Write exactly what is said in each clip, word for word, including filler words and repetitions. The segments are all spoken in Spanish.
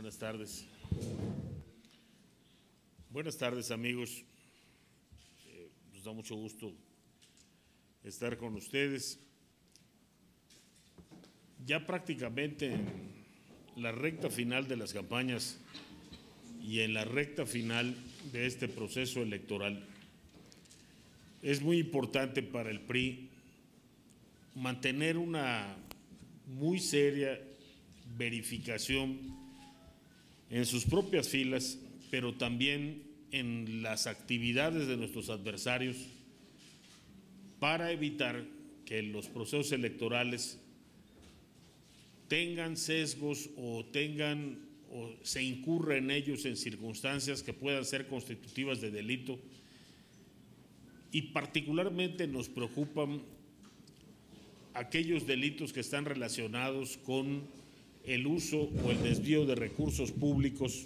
Buenas tardes. Buenas tardes, amigos. Eh, nos da mucho gusto estar con ustedes. Ya prácticamente en la recta final de las campañas y en la recta final de este proceso electoral, es muy importante para el P R I mantener una muy seria verificación en sus propias filas, pero también en las actividades de nuestros adversarios, para evitar que los procesos electorales tengan sesgos o tengan o se incurra en ellos en circunstancias que puedan ser constitutivas de delito. Y particularmente nos preocupan aquellos delitos que están relacionados con el uso o el desvío de recursos públicos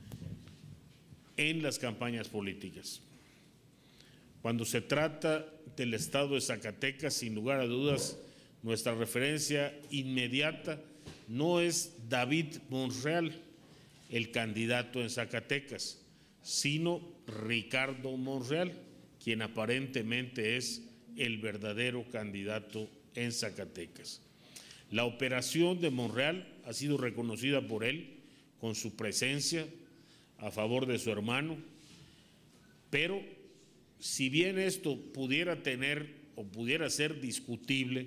en las campañas políticas. Cuando se trata del estado de Zacatecas, sin lugar a dudas, nuestra referencia inmediata no es David Monreal, el candidato en Zacatecas, sino Ricardo Monreal, quien aparentemente es el verdadero candidato en Zacatecas. La operación de Monreal ha sido reconocida por él con su presencia a favor de su hermano, pero si bien esto pudiera tener o pudiera ser discutible,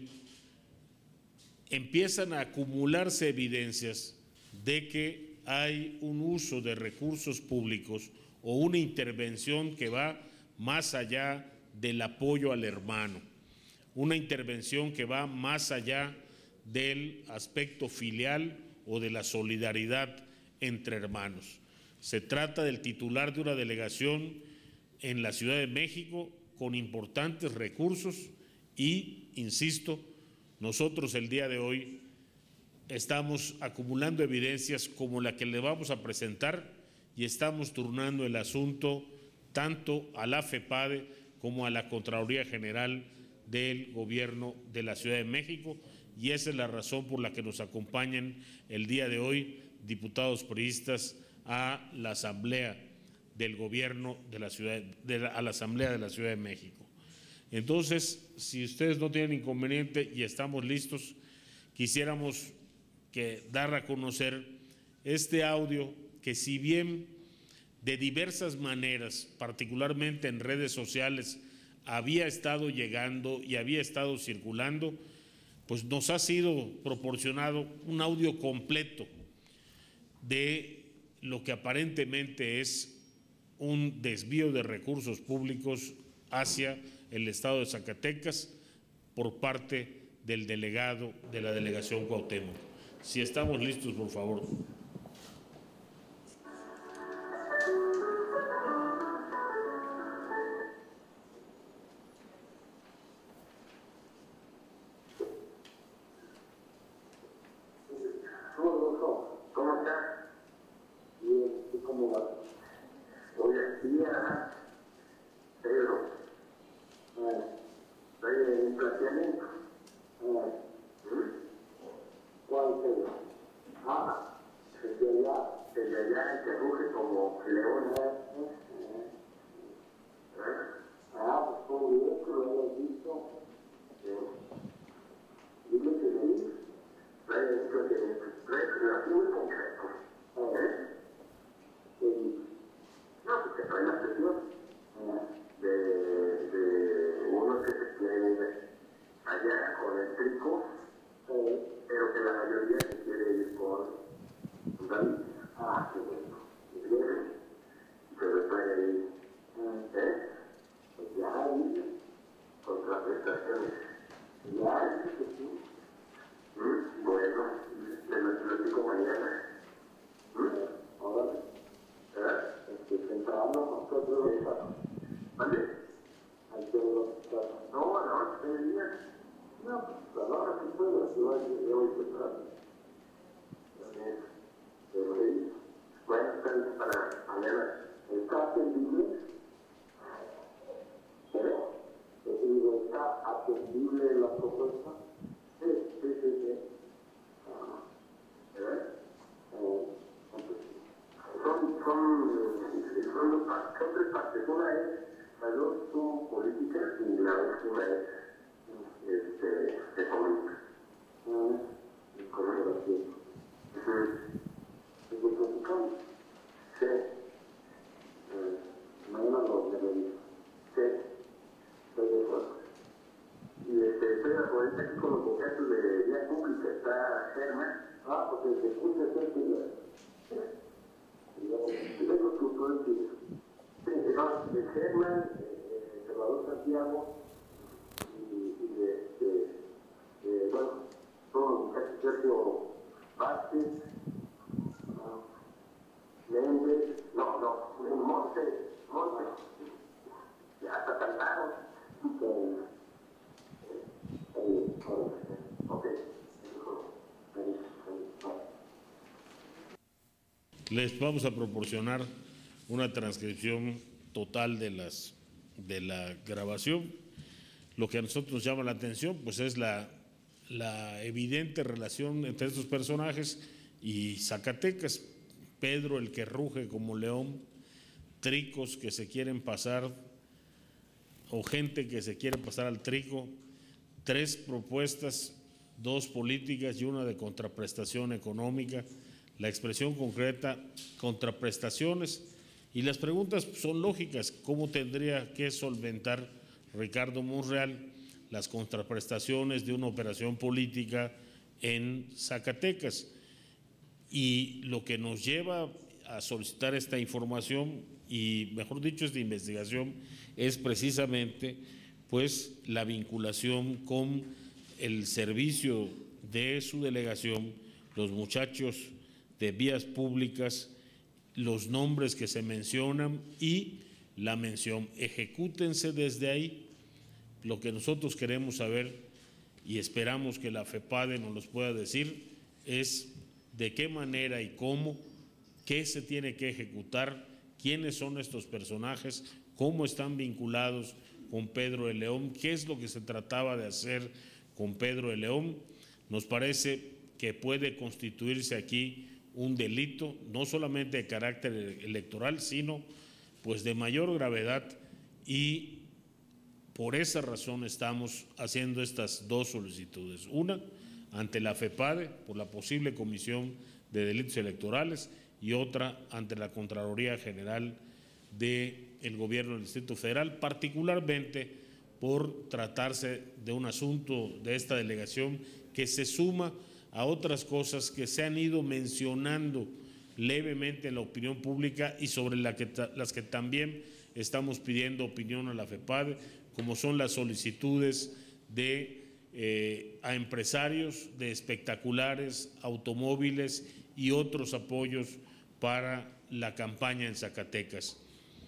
empiezan a acumularse evidencias de que hay un uso de recursos públicos o una intervención que va más allá del apoyo al hermano, una intervención que va más allá del aspecto filial o de la solidaridad entre hermanos. Se trata del titular de una delegación en la Ciudad de México con importantes recursos y, insisto, nosotros el día de hoy estamos acumulando evidencias como la que le vamos a presentar y estamos turnando el asunto tanto a la FEPADE como a la Contraloría General del Gobierno de la Ciudad de México, y esa es la razón por la que nos acompañan el día de hoy diputados priistas a la Asamblea del Gobierno de la Ciudad, de la, a la Asamblea de la Ciudad de México. Entonces, si ustedes no tienen inconveniente y estamos listos, quisiéramos que dar a conocer este audio que, si bien de diversas maneras, particularmente en redes sociales, había estado llegando y había estado circulando, pues nos ha sido proporcionado un audio completo de lo que aparentemente es un desvío de recursos públicos hacia el estado de Zacatecas por parte del delegado de la delegación Cuauhtémoc. Si estamos listos, por favor. ¿Cómo está? Bien, ¿y cómo va? Oye, tía, Pedro, estoy en un planteamiento. ¿Cuál Pedro? Ah, el de allá, el de allá que ruge como león. Ah, pues todo bien, que lo hayas visto. Dile que le dices. Trae esto de relativo y concreto. ¿Eh? No, porque trae la presión de, de uno que se quiere allá con el trico, eh, pero que la mayoría se quiere ir con David. Ah, qué bueno. Y viene, se le trae ahí. ¿Eh? Pues ya ahí, contraprestaciones. Ya, es que sí. ¿Mm? Bueno, te lo platico mañana. ¿Mm? Ahora, ¿eh? Este, temprano, ¿cuánto de los casos? ¿Vale? ¿Hay que los casos? No, no, tres días. No, pues ahora sí puedo, si voy de hoy temprano. También, pero ahí, bueno, están para mañana. ¿Está atendible? ¿Pero? Digo, ¿está atendible la propuesta? Sí, sí, sí, sí. ¿Eh? ¿Eh? segunda es, las dos son políticas y la última es este, económica. Y colaboración. Y lo platicamos. Sí. Mañana lo reviso. Sí. Estoy de acuerdo. Y este, estoy ahorita aquí con los muchachos de vía pública, está Germán. Ah, porque se escucha cerca de digamos, tu propio. Sí, no, de Germán, eh, Salvador Santiago, y, y de, de, de, bueno, todos los muchachos, Sergio Vázquez, no, Méndez, no, no, Monte, Monte, ya hasta cantaron. Les vamos a proporcionar una transcripción total de las de la grabación. Lo que a nosotros nos llama la atención pues es la, la evidente relación entre estos personajes y Zacatecas. Pedro el que ruge como león, tricos que se quieren pasar o gente que se quiere pasar al trigo, tres propuestas, dos políticas y una de contraprestación económica, la expresión concreta, contraprestaciones, y las preguntas son lógicas. ¿Cómo tendría que solventar Ricardo Monreal las contraprestaciones de una operación política en Zacatecas? Y lo que nos lleva a solicitar esta información, y mejor dicho, esta investigación, es precisamente pues la vinculación con el servicio de su delegación, los muchachos de vías públicas, los nombres que se mencionan y la mención. Ejecútense desde ahí. Lo que nosotros queremos saber y esperamos que la FEPADE nos los pueda decir es de qué manera y cómo, qué se tiene que ejecutar, quiénes son estos personajes, cómo están vinculados con Pedro de León, qué es lo que se trataba de hacer con Pedro de León. Nos parece que puede constituirse aquí un delito, no solamente de carácter electoral, sino pues de mayor gravedad, y por esa razón estamos haciendo estas dos solicitudes. Una, ante la FEPADE, por la posible comisión de delitos electorales, y otra ante la Contraloría General del Gobierno del Distrito Federal, particularmente por tratarse de un asunto de esta delegación que se suma a otras cosas que se han ido mencionando levemente en la opinión pública y sobre la que, las que también estamos pidiendo opinión a la FEPADE, como son las solicitudes de, eh, a empresarios de espectaculares, automóviles y otros apoyos para la campaña en Zacatecas.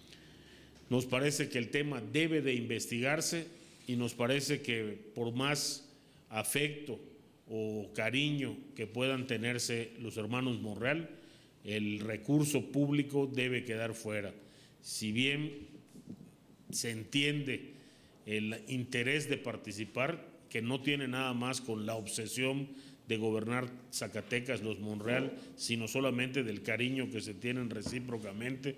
Nos parece que el tema debe de investigarse y nos parece que por más afecto o cariño que puedan tenerse los hermanos Monreal, el recurso público debe quedar fuera. Si bien se entiende el interés de participar, que no tiene nada más con la obsesión de gobernar Zacatecas los Monreal, sino solamente del cariño que se tienen recíprocamente,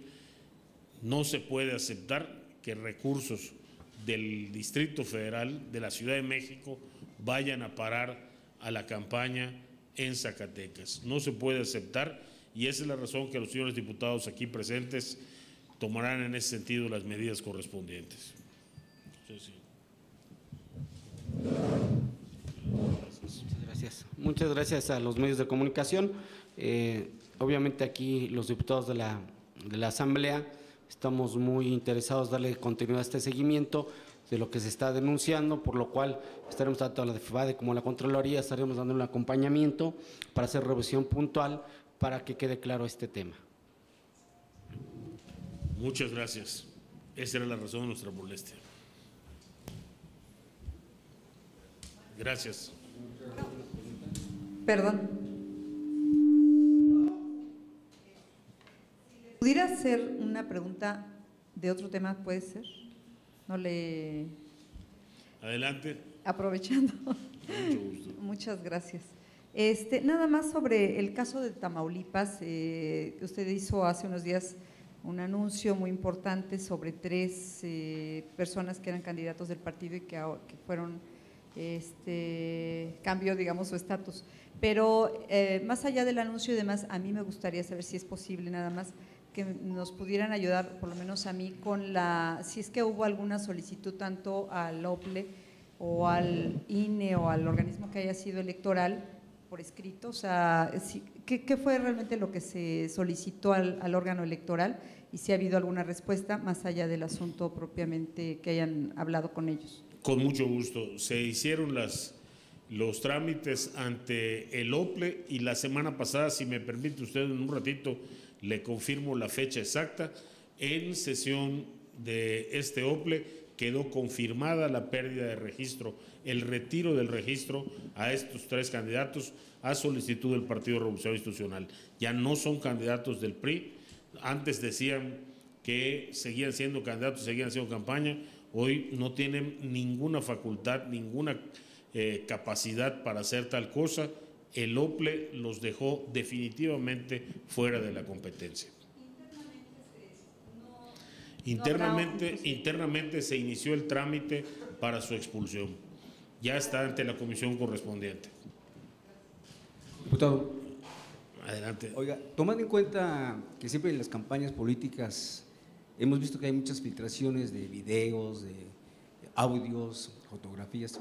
no se puede aceptar que recursos del Distrito Federal, de la Ciudad de México, vayan a parar a la campaña en Zacatecas. No se puede aceptar, y esa es la razón que los señores diputados aquí presentes tomarán en ese sentido las medidas correspondientes. Sí, sí. Muchas gracias. Muchas gracias a los medios de comunicación. Eh, obviamente aquí los diputados de la, de la Asamblea estamos muy interesados en darle continuidad a este seguimiento de lo que se está denunciando, por lo cual estaremos tanto a la FEPADE como a la Contraloría, estaremos dando un acompañamiento para hacer revisión puntual para que quede claro este tema. Muchas gracias. Esa era la razón de nuestra molestia. Gracias. Perdón. ¿Pudiera hacer una pregunta de otro tema, puede ser? No le… Adelante. Aprovechando. Mucho gusto. Muchas gracias. Este, nada más sobre el caso de Tamaulipas, eh, usted hizo hace unos días un anuncio muy importante sobre tres eh, personas que eran candidatos del partido y que, que fueron, este, cambió, digamos, su estatus. Pero eh, más allá del anuncio y demás, a mí me gustaría saber si es posible nada más que nos pudieran ayudar, por lo menos a mí, con la, si es que hubo alguna solicitud tanto al O P L E o al I N E o al organismo que haya sido electoral por escrito, o sea, si, ¿qué, ¿qué fue realmente lo que se solicitó al, al órgano electoral y si ha habido alguna respuesta más allá del asunto propiamente que hayan hablado con ellos? Con mucho gusto. Se hicieron las, los trámites ante el O P L E y la semana pasada, si me permite usted en un ratito, le confirmo la fecha exacta, en sesión de este O P L E quedó confirmada la pérdida de registro, el retiro del registro a estos tres candidatos a solicitud del Partido Revolucionario Institucional. Ya no son candidatos del P R I, antes decían que seguían siendo candidatos, seguían haciendo campaña, hoy no tienen ninguna facultad, ninguna eh, capacidad para hacer tal cosa. El O P L E los dejó definitivamente fuera de la competencia. Internamente, internamente se inició el trámite para su expulsión. Ya está ante la comisión correspondiente. Diputado. Adelante. Oiga, tomando en cuenta que siempre en las campañas políticas hemos visto que hay muchas filtraciones de videos, de audios, fotografías.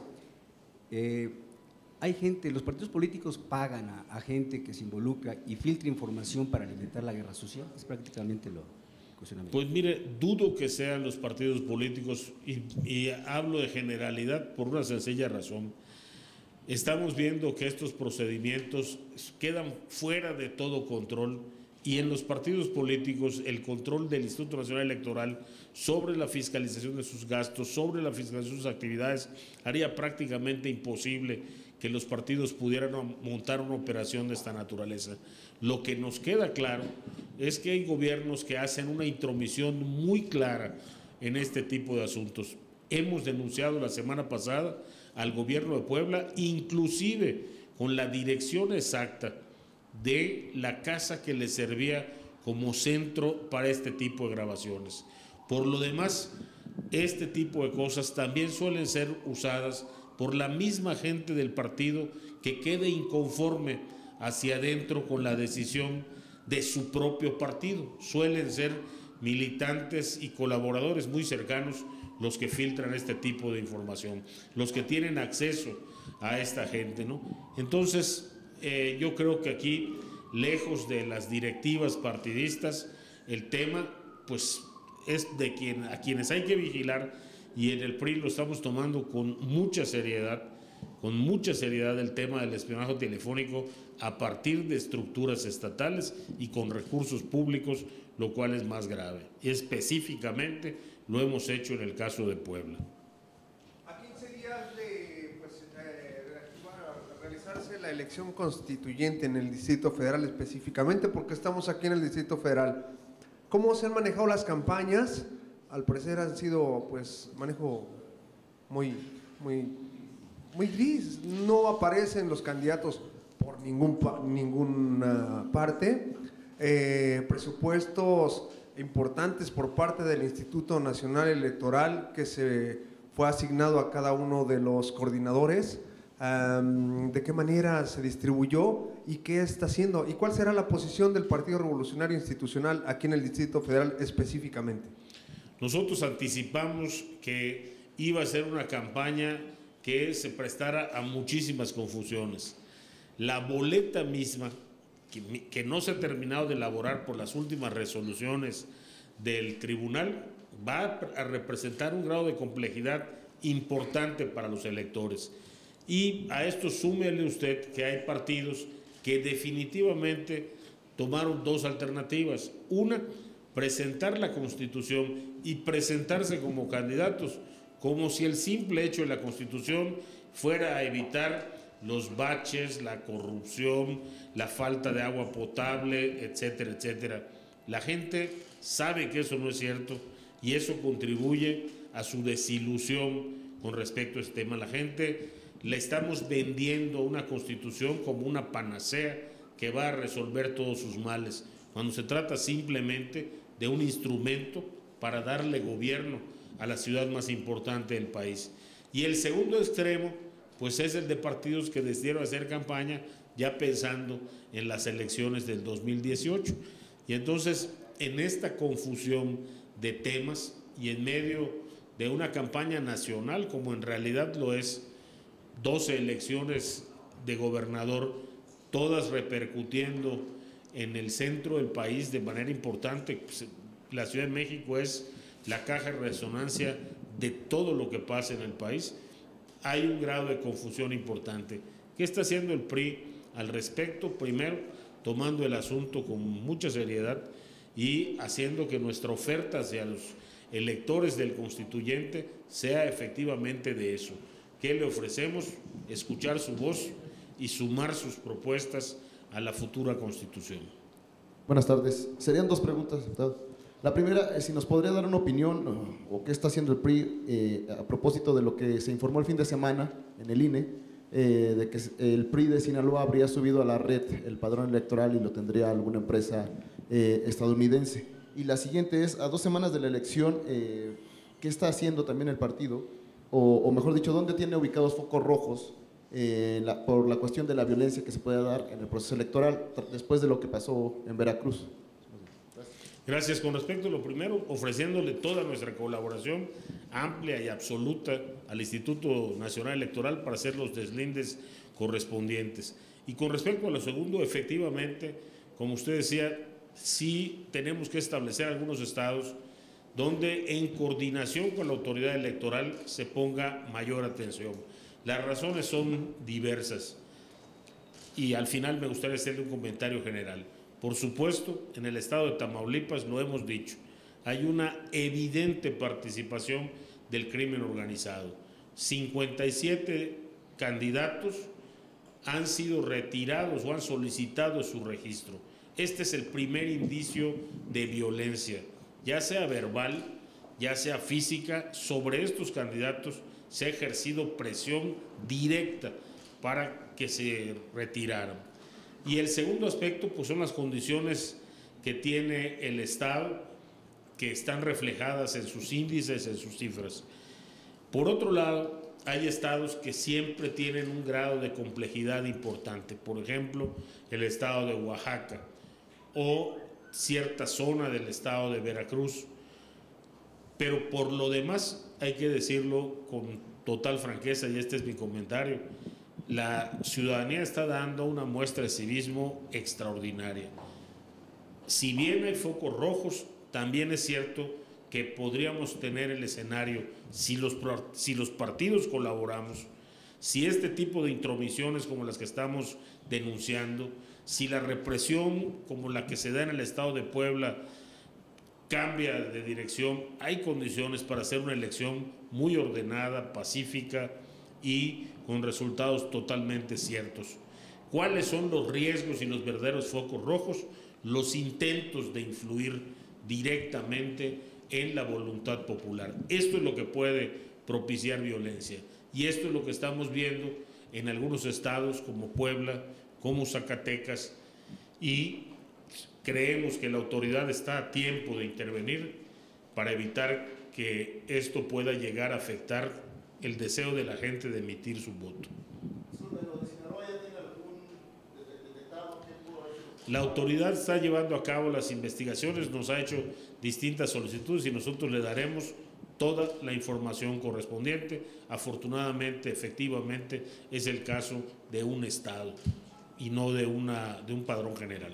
Eh, hay gente, los partidos políticos pagan a, a gente que se involucra y filtra información para alimentar la guerra social. Es prácticamente lo cuestionamiento. Pues mire, dudo que sean los partidos políticos y, y hablo de generalidad por una sencilla razón. Estamos viendo que estos procedimientos quedan fuera de todo control y en los partidos políticos el control del Instituto Nacional Electoral sobre la fiscalización de sus gastos, sobre la fiscalización de sus actividades, haría prácticamente imposible que los partidos pudieran montar una operación de esta naturaleza. Lo que nos queda claro es que hay gobiernos que hacen una intromisión muy clara en este tipo de asuntos. Hemos denunciado la semana pasada al gobierno de Puebla, inclusive con la dirección exacta de la casa que le servía como centro para este tipo de grabaciones. Por lo demás, este tipo de cosas también suelen ser usadas por la misma gente del partido que quede inconforme hacia adentro con la decisión de su propio partido. Suelen ser militantes y colaboradores muy cercanos los que filtran este tipo de información, los que tienen acceso a esta gente, ¿no? Entonces, eh, yo creo que aquí, lejos de las directivas partidistas, el tema, pues, es de quien, a quienes hay que vigilar, y en el P R I lo estamos tomando con mucha seriedad, con mucha seriedad el tema del espionaje telefónico a partir de estructuras estatales y con recursos públicos, lo cual es más grave. Y específicamente lo hemos hecho en el caso de Puebla. A quince días de pues, eh, realizarse la elección constituyente en el Distrito Federal específicamente, porque estamos aquí en el Distrito Federal, ¿cómo se han manejado las campañas? Al parecer han sido, pues, manejo muy, muy, muy gris. No aparecen los candidatos por ningún, ninguna parte. Eh, presupuestos importantes por parte del Instituto Nacional Electoral que se fue asignado a cada uno de los coordinadores. Um, ¿De qué manera se distribuyó y qué está haciendo? ¿Y cuál será la posición del Partido Revolucionario Institucional aquí en el Distrito Federal específicamente? Nosotros anticipamos que iba a ser una campaña que se prestara a muchísimas confusiones. La boleta misma, que, que no se ha terminado de elaborar por las últimas resoluciones del tribunal, va a representar un grado de complejidad importante para los electores. Y a esto súmele usted que hay partidos que definitivamente tomaron dos alternativas. Una, presentar la Constitución y presentarse como candidatos, como si el simple hecho de la Constitución fuera a evitar los baches, la corrupción, la falta de agua potable, etcétera, etcétera. La gente sabe que eso no es cierto y eso contribuye a su desilusión con respecto a este tema. La gente le estamos vendiendo una Constitución como una panacea que va a resolver todos sus males, cuando se trata simplemente de un instrumento para darle gobierno a la ciudad más importante del país. Y el segundo extremo, pues es el de partidos que decidieron hacer campaña ya pensando en las elecciones del dos mil dieciocho. Y entonces, en esta confusión de temas y en medio de una campaña nacional, como en realidad lo es, doce elecciones de gobernador, todas repercutiendo en el centro del país de manera importante, pues, la Ciudad de México es la caja de resonancia de todo lo que pasa en el país. Hay un grado de confusión importante. ¿Qué está haciendo el P R I al respecto? Primero, tomando el asunto con mucha seriedad y haciendo que nuestra oferta hacia los electores del constituyente sea efectivamente de eso. ¿Qué le ofrecemos? Escuchar su voz y sumar sus propuestas a la futura Constitución. Buenas tardes. Serían dos preguntas, diputado. La primera, si nos podría dar una opinión o, o qué está haciendo el P R I eh, a propósito de lo que se informó el fin de semana en el I N E, eh, de que el P R I de Sinaloa habría subido a la red el padrón electoral y lo tendría alguna empresa eh, estadounidense. Y la siguiente es, a dos semanas de la elección, eh, ¿qué está haciendo también el partido? O, o mejor dicho, ¿dónde tiene ubicados focos rojos eh, la, por la cuestión de la violencia que se puede dar en el proceso electoral después de lo que pasó en Veracruz? Gracias. Con respecto a lo primero, ofreciéndole toda nuestra colaboración amplia y absoluta al Instituto Nacional Electoral para hacer los deslindes correspondientes. Y con respecto a lo segundo, efectivamente, como usted decía, sí tenemos que establecer algunos estados donde en coordinación con la autoridad electoral se ponga mayor atención. Las razones son diversas y al final me gustaría hacerle un comentario general. Por supuesto, en el estado de Tamaulipas, lo hemos dicho, hay una evidente participación del crimen organizado. cincuenta y siete candidatos han sido retirados o han solicitado su registro. Este es el primer indicio de violencia, ya sea verbal, ya sea física. Sobre estos candidatos se ha ejercido presión directa para que se retiraran. Y el segundo aspecto, pues son las condiciones que tiene el Estado, que están reflejadas en sus índices, en sus cifras. Por otro lado, hay estados que siempre tienen un grado de complejidad importante. Por ejemplo, el estado de Oaxaca o cierta zona del estado de Veracruz. Pero por lo demás, hay que decirlo con total franqueza, y este es mi comentario, la ciudadanía está dando una muestra de civismo extraordinaria. Si bien hay focos rojos, también es cierto que podríamos tener el escenario, si los, si los partidos colaboramos, si este tipo de intromisiones como las que estamos denunciando, si la represión como la que se da en el estado de Puebla cambia de dirección, hay condiciones para hacer una elección muy ordenada, pacífica y con resultados totalmente ciertos. ¿Cuáles son los riesgos y los verdaderos focos rojos? Los intentos de influir directamente en la voluntad popular. Esto es lo que puede propiciar violencia y esto es lo que estamos viendo en algunos estados como Puebla, como Zacatecas, y creemos que la autoridad está a tiempo de intervenir para evitar que esto pueda llegar a afectar el deseo de la gente de emitir su voto. La autoridad está llevando a cabo las investigaciones, nos ha hecho distintas solicitudes y nosotros le daremos toda la información correspondiente. Afortunadamente, efectivamente, es el caso de un estado y no de, una, de un padrón general.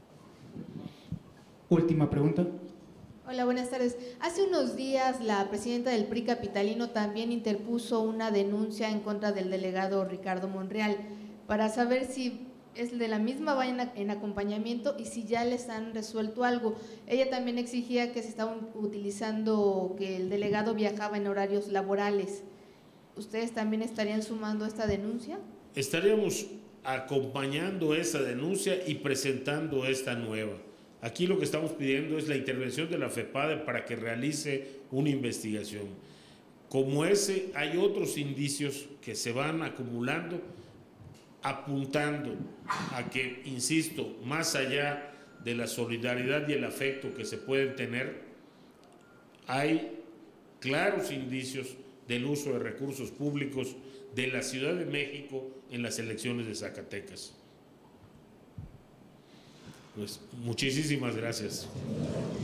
Última pregunta. Hola, buenas tardes. Hace unos días la presidenta del P R I capitalino también interpuso una denuncia en contra del delegado Ricardo Monreal para saber si es de la misma vaya en acompañamiento y si ya les han resuelto algo. Ella también exigía que se estaban utilizando, que el delegado viajaba en horarios laborales. ¿Ustedes también estarían sumando esta denuncia? Estaríamos acompañando esa denuncia y presentando esta nueva. Aquí lo que estamos pidiendo es la intervención de la FEPADE para que realice una investigación. Como ese, hay otros indicios que se van acumulando, apuntando a que, insisto, más allá de la solidaridad y el afecto que se pueden tener, hay claros indicios del uso de recursos públicos de la Ciudad de México en las elecciones de Zacatecas. Pues muchísimas gracias.